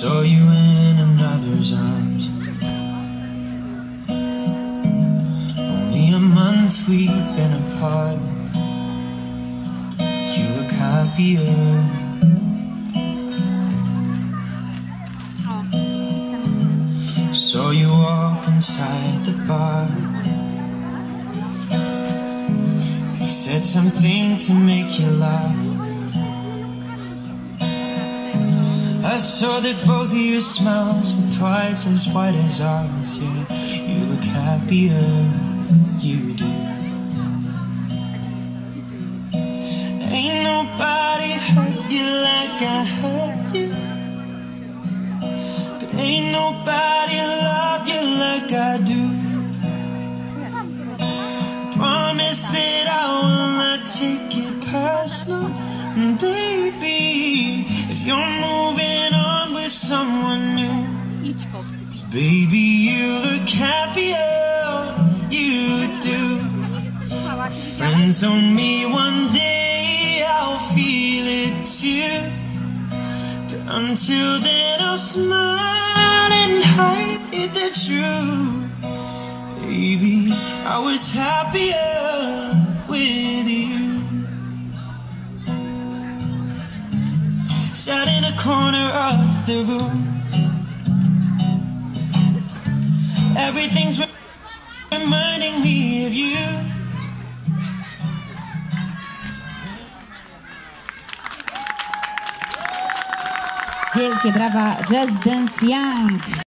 Saw you in another's arms. Only a month we've been apart. You look happier. Saw you up inside the bar. He said something to make you laugh. I saw that both of your smiles were twice as white as ours. Yeah, you look happier, you do. Ain't nobody hurt you like I hurt you, but ain't nobody love you like I do. Promise that I will not take it personal, and baby, if you're moving on with someone new, 'cause baby, you look happier, you do. Friends told me one day I'll feel it too, but until then I'll smile and hide the truth. Baby, I was happier with you. Sat in a corner of the room. Everything's reminding me of you. Wielkie brawa, Jazz Dance Young.